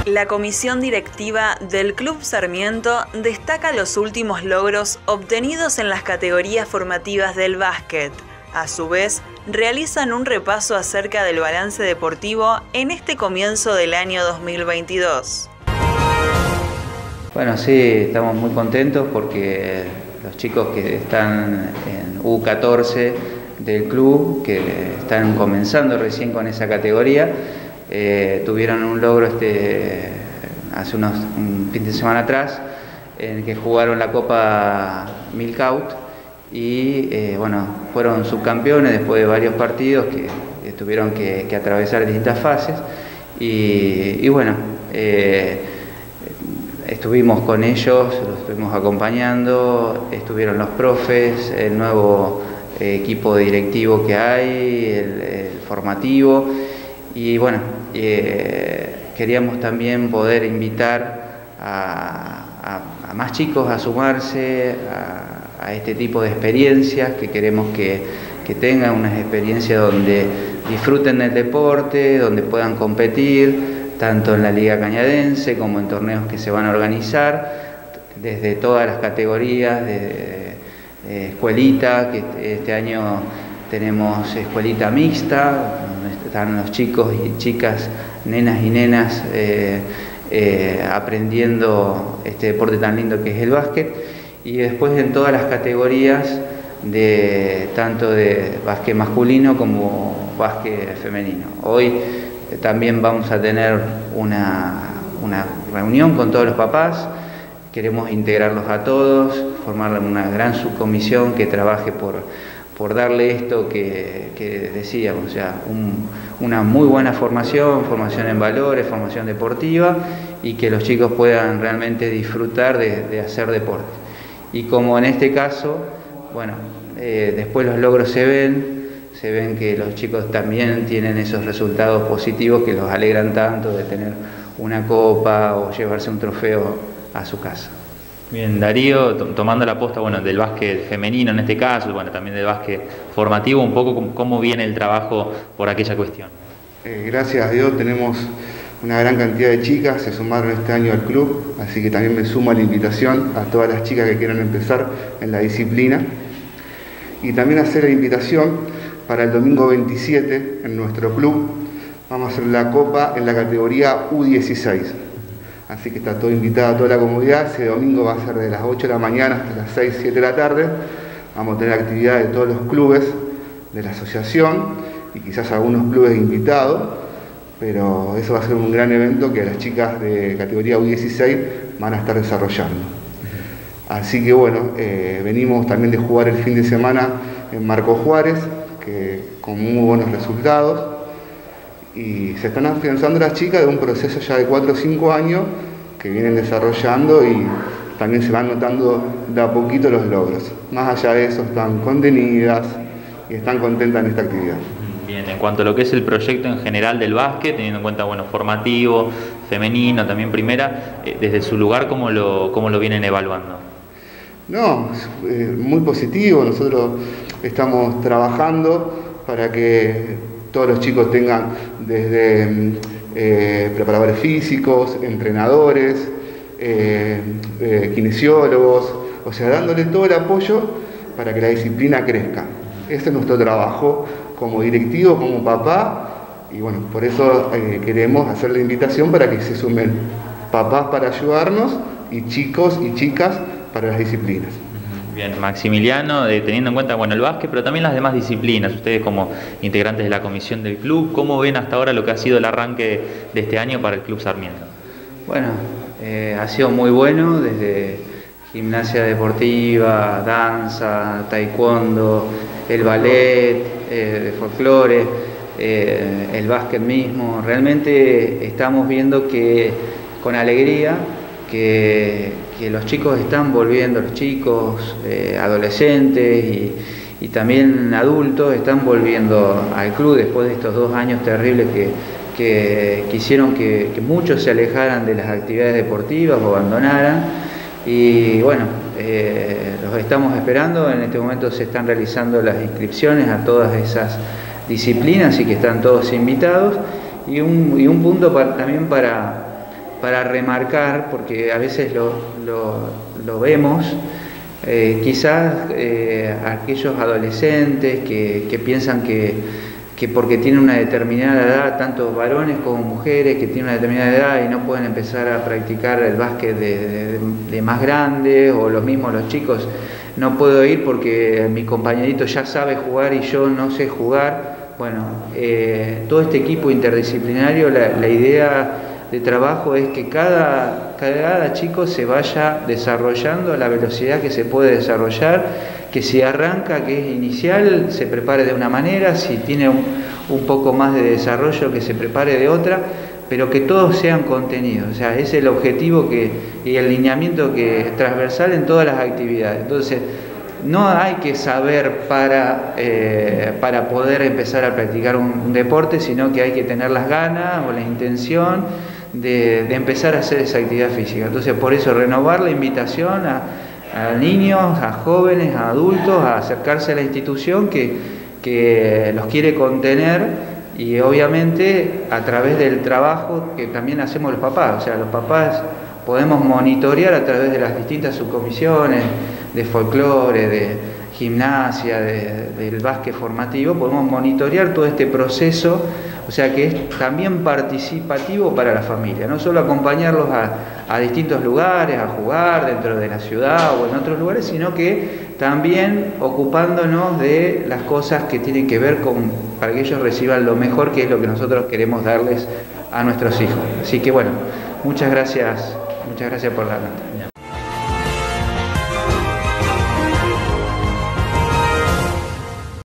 La comisión directiva del Club Sarmiento destaca los últimos logros obtenidos en las categorías formativas del básquet. A su vez, realizan un repaso acerca del balance deportivo en este comienzo del año 2022. Bueno, sí, estamos muy contentos porque los chicos que están en U14 del club, que están comenzando recién con esa categoría, tuvieron un logro hace un fin de semana atrás, en el que jugaron la Copa Milcaut y bueno, fueron subcampeones después de varios partidos que tuvieron que atravesar distintas fases y bueno, estuvimos con ellos, los estuvimos acompañando, estuvieron los profes, el nuevo equipo directivo que hay, el formativo y bueno, queríamos también poder invitar a más chicos a sumarse a este tipo de experiencias, que queremos que tengan unas experiencias donde disfruten del deporte, donde puedan competir, tanto en la Liga Cañadense como en torneos que se van a organizar, desde todas las categorías, de escuelita, que este año tenemos escuelita mixta, donde están los chicos y chicas, nenas y nenas, aprendiendo este deporte tan lindo que es el básquet, y después en todas las categorías, tanto de básquet masculino como básquet femenino. Hoy también vamos a tener una reunión con todos los papás, queremos integrarlos a todos, formar una gran subcomisión que trabaje por darle esto que decíamos, o sea, una muy buena formación en valores, formación deportiva, y que los chicos puedan realmente disfrutar de hacer deporte. Y como en este caso, bueno, después los logros se ven que los chicos también tienen esos resultados positivos que los alegran tanto, de tener una copa o llevarse un trofeo a su casa. Bien, Darío, tomando la posta, bueno, del básquet femenino en este caso, bueno, también del básquet formativo, un poco cómo viene el trabajo por aquella cuestión. Gracias a Dios tenemos una gran cantidad de chicas, se sumaron este año al club, así que también me sumo a la invitación a todas las chicas que quieran empezar en la disciplina. Y también hacer la invitación para el domingo 27 en nuestro club, vamos a hacer la copa en la categoría U16. Así que está todo invitada, toda la comunidad. Ese domingo va a ser de las 8 de la mañana hasta las 6, 7 de la tarde. Vamos a tener actividad de todos los clubes de la asociación y quizás algunos clubes invitados, pero eso va a ser un gran evento que las chicas de categoría U16 van a estar desarrollando. Así que bueno, venimos también de jugar el fin de semana en Marcos Juárez, con muy buenos resultados. Y se están afianzando las chicas de un proceso ya de 4 o 5 años que vienen desarrollando y también se van notando de a poquito los logros. Más allá de eso, están contenidas y están contentas en esta actividad. Bien, en cuanto a lo que es el proyecto en general del básquet, teniendo en cuenta, bueno, formativo, femenino, también primera, desde su lugar, ¿cómo lo vienen evaluando? No, muy positivo. Nosotros estamos trabajando para que todos los chicos tengan desde preparadores físicos, entrenadores, kinesiólogos, o sea, dándole todo el apoyo para que la disciplina crezca. Ese es nuestro trabajo como directivo, como papá, y bueno, por eso queremos hacer la invitación para que se sumen papás para ayudarnos y chicos y chicas para las disciplinas. Bien, Maximiliano, teniendo en cuenta, bueno, el básquet, pero también las demás disciplinas, ustedes como integrantes de la comisión del club, ¿cómo ven hasta ahora lo que ha sido el arranque de este año para el Club Sarmiento? Bueno, ha sido muy bueno, desde gimnasia deportiva, danza, taekwondo, el ballet, de folclore, el básquet mismo. Realmente estamos viendo que con alegría que los chicos están volviendo, los chicos, adolescentes y también adultos están volviendo al club después de estos 2 años terribles que hicieron que muchos se alejaran de las actividades deportivas o abandonaran. Y bueno, los estamos esperando. En este momento se están realizando las inscripciones a todas esas disciplinas y que están todos invitados. Y un punto también para para remarcar, porque a veces lo vemos, quizás aquellos adolescentes que piensan que porque tienen una determinada edad, tanto varones como mujeres que tienen una determinada edad y no pueden empezar a practicar el básquet de más grandes, o los mismos los chicos, no puedo ir porque mi compañerito ya sabe jugar y yo no sé jugar. Bueno, todo este equipo interdisciplinario, la idea de trabajo es que cada chico se vaya desarrollando a la velocidad que se puede desarrollar, que si arranca, que es inicial, se prepare de una manera, si tiene un poco más de desarrollo, que se prepare de otra, pero que todos sean contenidos. O sea, ese es el objetivo y el lineamiento transversal en todas las actividades. Entonces, no hay que saber para poder empezar a practicar un deporte, sino que hay que tener las ganas o la intención de empezar a hacer esa actividad física. Entonces, por eso renovar la invitación a niños, a jóvenes, a adultos, a acercarse a la institución que los quiere contener, y obviamente a través del trabajo que también hacemos los papás. O sea, los papás podemos monitorear a través de las distintas subcomisiones de folclore, de gimnasia, del básquet formativo, podemos monitorear todo este proceso, o sea que es también participativo para la familia, no solo acompañarlos a distintos lugares, a jugar dentro de la ciudad o en otros lugares, sino que también ocupándonos de las cosas que tienen que ver para que ellos reciban lo mejor, que es lo que nosotros queremos darles a nuestros hijos. Así que bueno, muchas gracias por la nota.